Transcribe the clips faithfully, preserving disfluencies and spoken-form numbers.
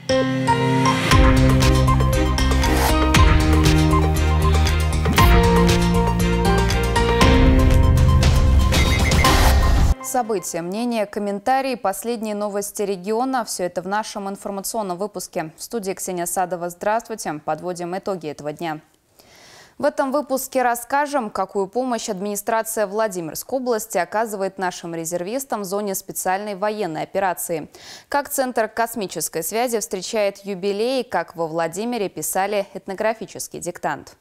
События, мнения, комментарии, последние новости региона – все это в нашем информационном выпуске. В студии Ксения Садова. Здравствуйте. Подводим итоги этого дня. В этом выпуске расскажем, какую помощь администрация Владимирской области оказывает нашим резервистам в зоне специальной военной операции. Как Центр космической связи встречает юбилей, как во Владимире писали этнографический диктант.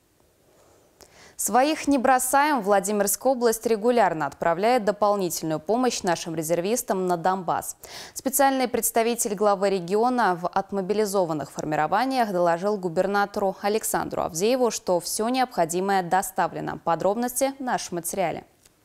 Своих не бросаем. Владимирская область регулярно отправляет дополнительную помощь нашим резервистам на Донбасс. Специальный представитель главы региона в отмобилизованных формированиях доложил губернатору Александру Авдееву, что все необходимое доставлено. Подробности в нашем материале.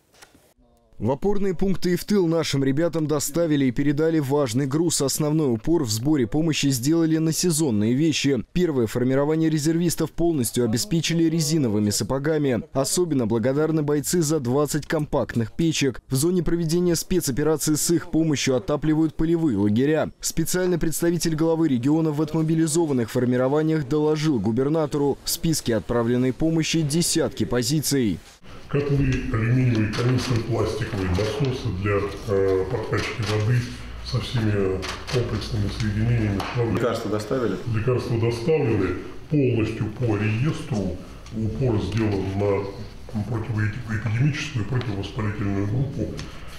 В опорные пункты и в тыл нашим ребятам доставили и передали важный груз. Основной упор в сборе помощи сделали на сезонные вещи. Первое формирование резервистов полностью обеспечили резиновыми сапогами. Особенно благодарны бойцы за двадцать компактных печек. В зоне проведения спецоперации с их помощью отапливают полевые лагеря. Специальный представитель главы региона в отмобилизованных формированиях доложил губернатору: в списке отправленной помощи десятки позиций. Котлы, алюминиевые, канистры, пластиковые, насосы для э, подкачки воды со всеми комплексными соединениями. Лекарства доставили? Лекарства доставлены полностью по реестру. Упор сделан на противоэпидемическую и противовоспалительную группу.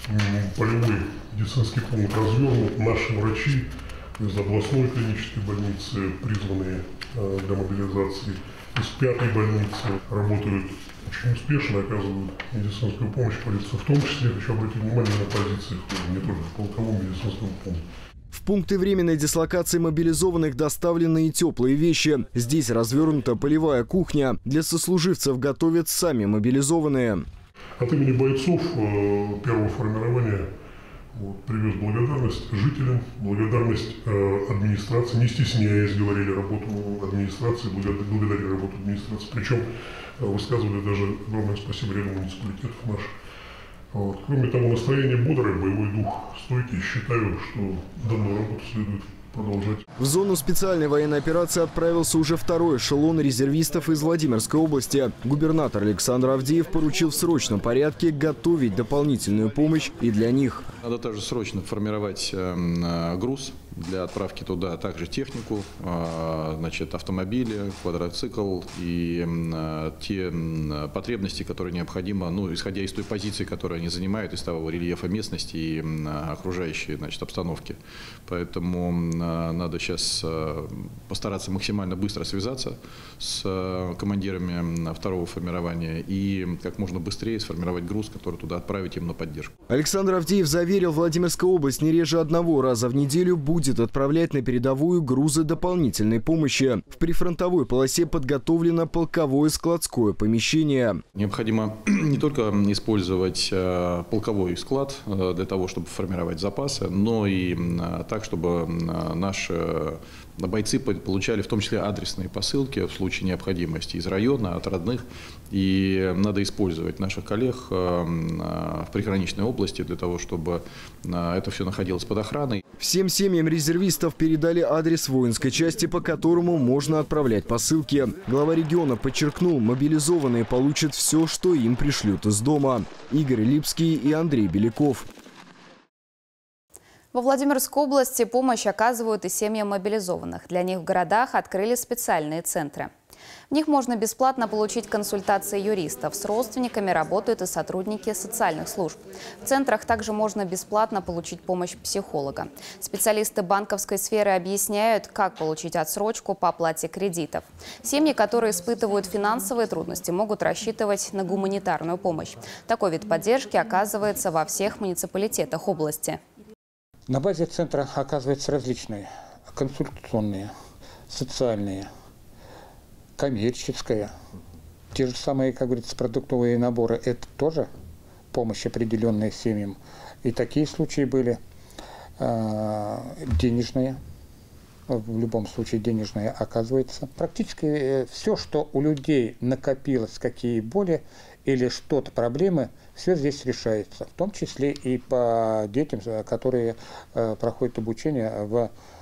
Полевой медицинский пункт развернут. Наши врачи из областной клинической больницы, призванные э, для мобилизации, из пятой больницы работают очень успешно, оказывают медицинскую помощь полиции. В том числе хочу обратить внимание на позициях не только в полковом медицинском пункте. В пункты временной дислокации мобилизованных доставлены и теплые вещи. Здесь развернута полевая кухня. Для сослуживцев готовят сами мобилизованные. От имени бойцов э, первого формирования вот, привез благодарность жителям, благодарность э, администрации, не стесняясь, говорили работу администрации, благодарили работу администрации. Причем э, высказывали даже огромное спасибо ряду муниципалитетов наших. Вот. Кроме того, настроение бодрое, боевой дух стойкий. Считаю, что данную работу следует продолжать. В зону специальной военной операции отправился уже второй эшелон резервистов из Владимирской области. Губернатор Александр Авдеев поручил в срочном порядке готовить дополнительную помощь и для них. Надо также срочно формировать э, груз для отправки туда, а также технику, э, значит, автомобили, квадроцикл и э, те э, потребности, которые необходимо, ну, исходя из той позиции, которую они занимают, из того рельефа местности и э, окружающей, значит, обстановки. Поэтому э, надо сейчас э, постараться максимально быстро связаться с э, командирами второго формирования и как можно быстрее сформировать груз, который туда отправить им на поддержку. Александр Авдеев заверил, Владимирская область не реже одного раза в неделю будет отправлять на передовую грузы дополнительной помощи. В прифронтовой полосе подготовлено полковое складское помещение. Необходимо не только использовать э, полковой склад э, для того, чтобы формировать запасы, но и э, так, чтобы э, наши бойцы получали в том числе адресные посылки в случае необходимости из района, от родных. И надо использовать наших коллег в приграничной области для того, чтобы это все находилось под охраной. Всем семьям резервистов передали адрес воинской части, по которому можно отправлять посылки. Глава региона подчеркнул, мобилизованные получат все, что им пришлют из дома. Игорь Липский и Андрей Беляков. Во Владимирской области помощь оказывают и семьям мобилизованных. Для них в городах открыли специальные центры. В них можно бесплатно получить консультации юристов. С родственниками работают и сотрудники социальных служб. В центрах также можно бесплатно получить помощь психолога. Специалисты банковской сферы объясняют, как получить отсрочку по оплате кредитов. Семьи, которые испытывают финансовые трудности, могут рассчитывать на гуманитарную помощь. Такой вид поддержки оказывается во всех муниципалитетах области. На базе центра оказываются различные консультационные, социальные, коммерческая. Те же самые, как говорится, продуктовые наборы – это тоже помощь определенная семьям. И такие случаи были. Денежные, в любом случае денежные оказывается. Практически все, что у людей накопилось, какие боли или что-то, проблемы, все здесь решается. В том числе и по детям, которые проходят обучение в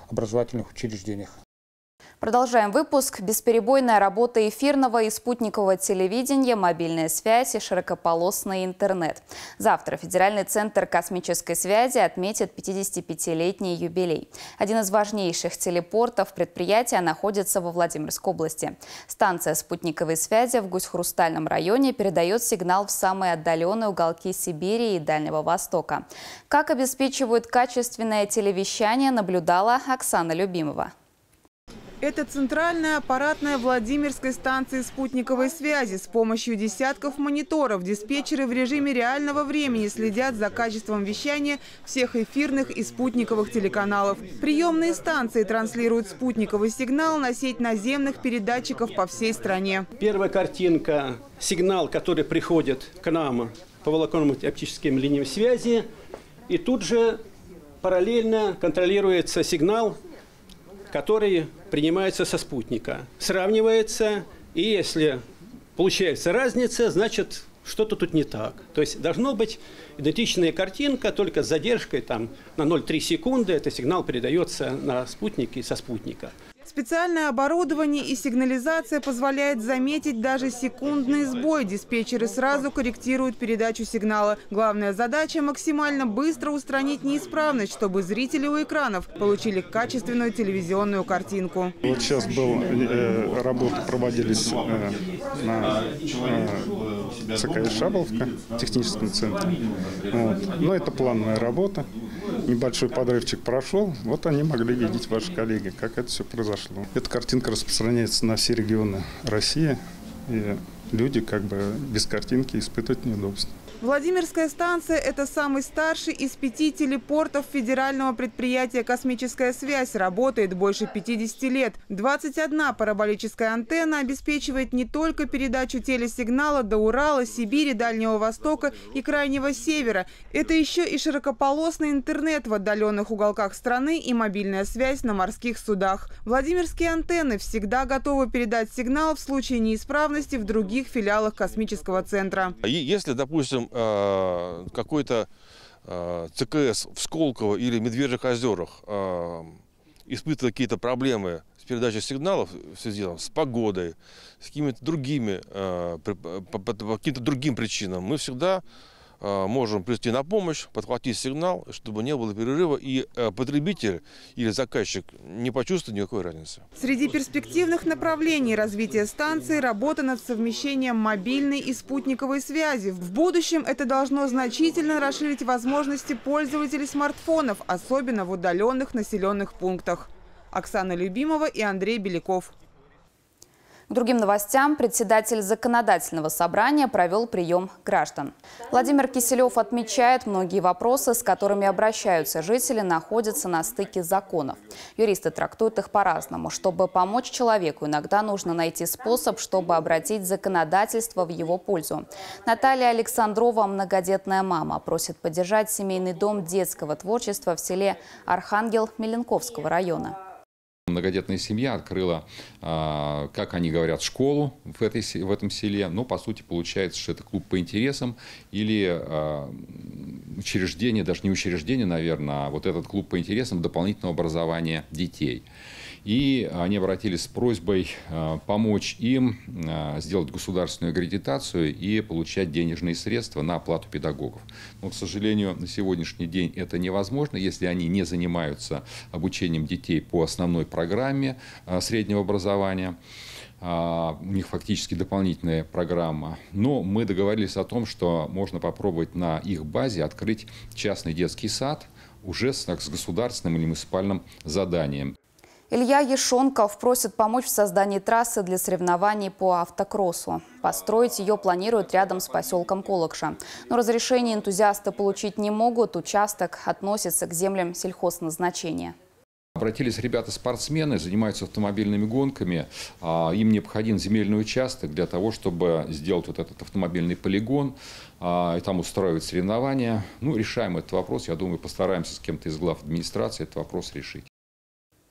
образовательных учреждениях. Продолжаем выпуск. Бесперебойная работа эфирного и спутникового телевидения, мобильная связь и широкополосный интернет. Завтра Федеральный центр космической связи отметит пятидесятипятилетний юбилей. Один из важнейших телепортов предприятия находится во Владимирской области. Станция спутниковой связи в Гусь-Хрустальном районе передает сигнал в самые отдаленные уголки Сибири и Дальнего Востока. Как обеспечивают качественное телевещание, наблюдала Оксана Любимова. Это центральная аппаратная Владимирской станции спутниковой связи. С помощью десятков мониторов диспетчеры в режиме реального времени следят за качеством вещания всех эфирных и спутниковых телеканалов. Приемные станции транслируют спутниковый сигнал на сеть наземных передатчиков по всей стране. Первая картинка – сигнал, который приходит к нам по волоконным оптическим линиям связи. И тут же параллельно контролируется сигнал, который принимается со спутника, сравнивается, и если получается разница, значит, что-то тут не так. То есть должна быть идентичная картинка, только с задержкой там, на ноль целых три секунды. Этот сигнал передается на спутник и со спутника. Специальное оборудование и сигнализация позволяет заметить даже секундный сбой. Диспетчеры сразу корректируют передачу сигнала. Главная задача – максимально быстро устранить неисправность, чтобы зрители у экранов получили качественную телевизионную картинку. Вот сейчас был, э, работы проводились э, на э, ЦКС Шаболовка, в техническом центре. Вот. Но это плановая работа. Небольшой подрывчик прошел. Вот они могли видеть, ваши коллеги, как это все произошло. Эта картинка распространяется на все регионы России. И люди как бы без картинки испытывают неудобства. Владимирская станция – это самый старший из пяти телепортов федерального предприятия «Космическая связь». Работает больше пятидесяти лет. двадцать одна параболическая антенна обеспечивает не только передачу телесигнала до Урала, Сибири, Дальнего Востока и Крайнего Севера. Это еще и широкополосный интернет в отдаленных уголках страны и мобильная связь на морских судах. Владимирские антенны всегда готовы передать сигнал в случае неисправности в других филиалах космического центра. Если, допустим, какой-то ЦКС в Сколково или Медвежьих озерах испытывает какие-то проблемы с передачей сигналов в связи с погодой, с какими-то другими, по каким-то другим причинам, мы всегда можем прийти на помощь, подхватить сигнал, чтобы не было перерыва, и потребитель или заказчик не почувствует никакой разницы. Среди перспективных направлений развития станции – работа над совмещением мобильной и спутниковой связи. В будущем это должно значительно расширить возможности пользователей смартфонов, особенно в удаленных населенных пунктах. Оксана Любимова и Андрей Беляков. К другим новостям. Председатель законодательного собрания провел прием граждан. Владимир Киселев отмечает, многие вопросы, с которыми обращаются жители, находятся на стыке законов. Юристы трактуют их по-разному. Чтобы помочь человеку, иногда нужно найти способ, чтобы обратить законодательство в его пользу. Наталья Александрова, многодетная мама, просит поддержать семейный дом детского творчества в селе Архангел Меленковского района. Многодетная семья открыла, как они говорят, школу в, этой, в этом селе. Но, по сути, получается, что это клуб по интересам или учреждение, даже не учреждение, наверное, а вот этот клуб по интересам дополнительного образования детей. И они обратились с просьбой помочь им сделать государственную аккредитацию и получать денежные средства на оплату педагогов. Но, к сожалению, на сегодняшний день это невозможно, если они не занимаются обучением детей по основной программе среднего образования. У них фактически дополнительная программа. Но мы договорились о том, что можно попробовать на их базе открыть частный детский сад уже с, с государственным или муниципальным заданием. Илья Ешонков просит помочь в создании трассы для соревнований по автокроссу. Построить ее планируют рядом с поселком Колокша. Но разрешение энтузиасты получить не могут. Участок относится к землям сельхозназначения. Обратились ребята-спортсмены, занимаются автомобильными гонками. Им необходим земельный участок для того, чтобы сделать вот этот автомобильный полигон и там устраивать соревнования. Ну, решаем этот вопрос. Я думаю, постараемся с кем-то из глав администрации этот вопрос решить.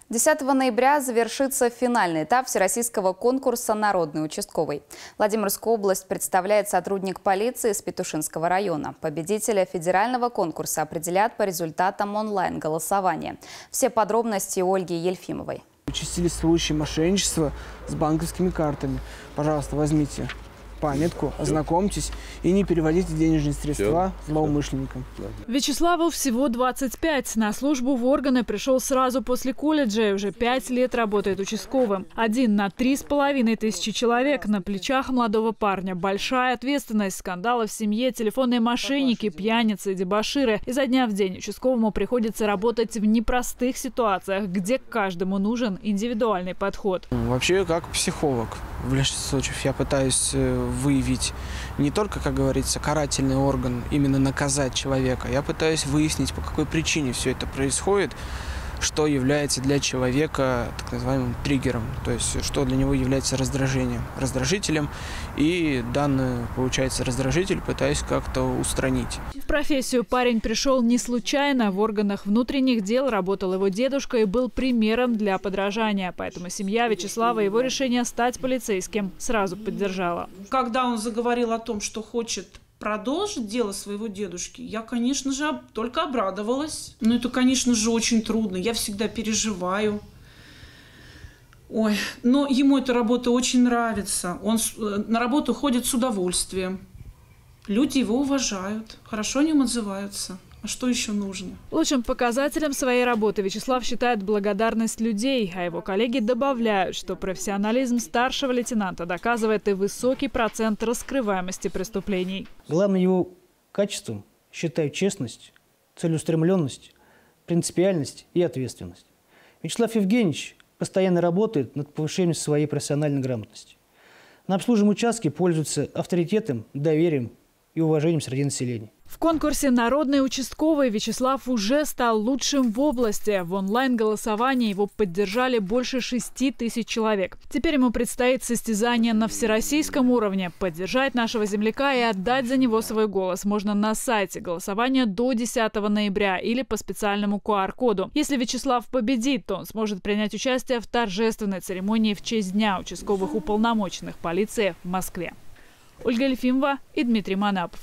десятого ноября завершится финальный этап всероссийского конкурса «Народный участковый». Владимирскую область представляет сотрудник полиции из Петушинского района. Победителя федерального конкурса определят по результатам онлайн-голосования. Все подробности у Ольги Ельфимовой. Участились случаи мошенничества с банковскими картами. Пожалуйста, возьмите памятку, ознакомьтесь и не переводите денежные средства злоумышленникам. Вячеславу всего двадцать пять. На службу в органы пришел сразу после колледжа и уже пять лет работает участковым. Один на три с половиной тысячи человек. На плечах молодого парня большая ответственность. Скандалы в семье, телефонные мошенники, пьяницы, дебоширы. Изо дня в день участковому приходится работать в непростых ситуациях, где каждому нужен индивидуальный подход. Вообще, как психолог, в большинстве случаев я пытаюсь выявить не только, как говорится, карательный орган, именно наказать человека. Я пытаюсь выяснить, по какой причине все это происходит, что является для человека так называемым триггером, то есть что для него является раздражением, раздражителем, и данный, получается, раздражитель пытаюсь как-то устранить. В профессию парень пришел не случайно. В органах внутренних дел работал его дедушка и был примером для подражания. Поэтому семья Вячеслава его решение стать полицейским сразу поддержала. Когда он заговорил о том, что хочет продолжить дело своего дедушки, я, конечно же, только обрадовалась. Но это, конечно же, очень трудно. Я всегда переживаю. Ой, но ему эта работа очень нравится. Он на работу ходит с удовольствием. Люди его уважают, хорошо о нем отзываются. А что еще нужно? Лучшим показателем своей работы Вячеслав считает благодарность людей, а его коллеги добавляют, что профессионализм старшего лейтенанта доказывает и высокий процент раскрываемости преступлений. Главным его качеством считаю честность, целеустремленность, принципиальность и ответственность. Вячеслав Евгеньевич постоянно работает над повышением своей профессиональной грамотности. На обслуживаемом участке пользуется авторитетом, доверием и уважением среди населения. В конкурсе «Народный участковый» Вячеслав уже стал лучшим в области. В онлайн-голосовании его поддержали больше шести тысяч человек. Теперь ему предстоит состязание на всероссийском уровне. Поддержать нашего земляка и отдать за него свой голос можно на сайте. Голосование до десятого ноября или по специальному ку ар коду. Если Вячеслав победит, то он сможет принять участие в торжественной церемонии в честь Дня участковых уполномоченных полиции в Москве. Ольга Ельфимова и Дмитрий Манапов.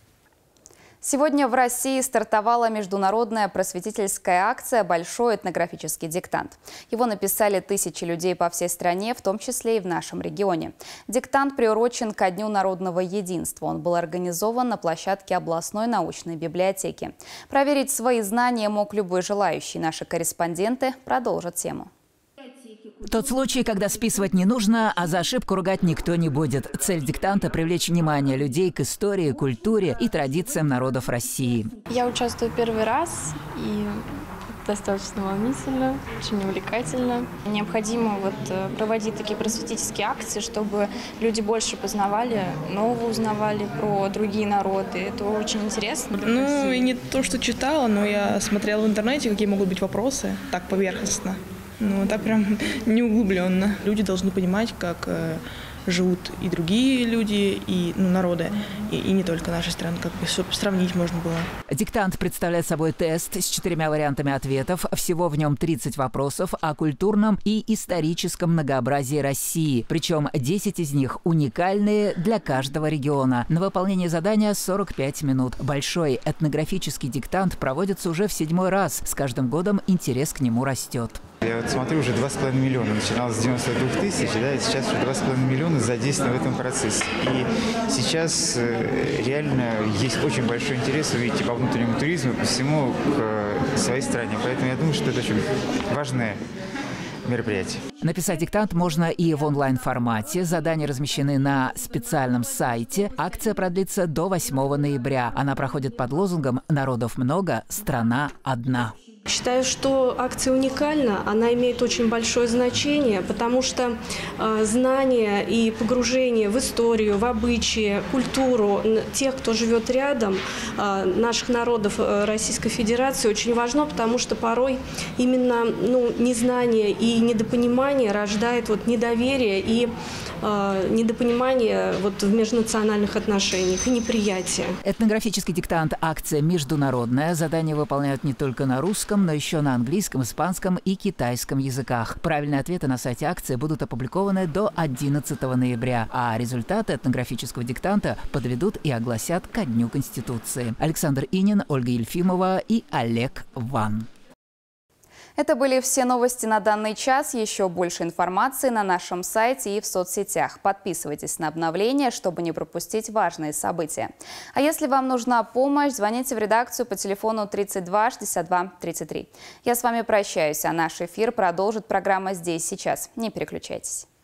Сегодня в России стартовала международная просветительская акция «Большой этнографический диктант». Его написали тысячи людей по всей стране, в том числе и в нашем регионе. Диктант приурочен ко Дню народного единства. Он был организован на площадке областной научной библиотеки. Проверить свои знания мог любой желающий. Наши корреспонденты продолжат тему. Тот случай, когда списывать не нужно, а за ошибку ругать никто не будет. Цель диктанта – привлечь внимание людей к истории, культуре и традициям народов России. Я участвую первый раз и достаточно волнительно, очень увлекательно. Необходимо вот проводить такие просветительские акции, чтобы люди больше познавали, нового узнавали про другие народы. Это очень интересно. Ну, и не то, что читала, но я смотрела в интернете, какие могут быть вопросы, так поверхностно. Ну, так прям неуглубленно. Люди должны понимать, как э, живут и другие люди, и ну, народы, и, и не только нашей страны, как бы, чтобы сравнить можно было. Диктант представляет собой тест с четырьмя вариантами ответов. Всего в нем тридцать вопросов о культурном и историческом многообразии России. Причем десять из них уникальные для каждого региона. На выполнение задания сорок пять минут. Большой этнографический диктант проводится уже в седьмой раз. С каждым годом интерес к нему растет. Я вот смотрю, уже два с половиной миллиона. Начиналось с девяноста двух тысяч, да, и сейчас уже два с половиной миллиона задействованы в этом процессе. И сейчас э, реально есть очень большой интерес, вы видите, по внутреннему туризму, по всему к э, своей стране. Поэтому я думаю, что это очень важное мероприятие. Написать диктант можно и в онлайн-формате. Задания размещены на специальном сайте. Акция продлится до восьмого ноября. Она проходит под лозунгом «Народов много, страна одна». Считаю, что акция уникальна, она имеет очень большое значение, потому что э, знание и погружение в историю, в обычаи, культуру тех, кто живет рядом, э, наших народов э, Российской Федерации, очень важно, потому что порой именно ну, незнание и недопонимание рождает вот, недоверие и э, недопонимание вот в межнациональных отношениях и неприятие. Этнографический диктант – акция международная. Задания выполняют не только на русском, но еще на английском, испанском и китайском языках. Правильные ответы на сайте акции будут опубликованы до одиннадцатого ноября, а результаты этнографического диктанта подведут и огласят ко Дню Конституции. Александр Инин, Ольга Ельфимова и Олег Ван. Это были все новости на данный час. Еще больше информации на нашем сайте и в соцсетях. Подписывайтесь на обновления, чтобы не пропустить важные события. А если вам нужна помощь, звоните в редакцию по телефону тридцать два шестьдесят два тридцать три. Я с вами прощаюсь, а наш эфир продолжит программа «Здесь сейчас». Не переключайтесь.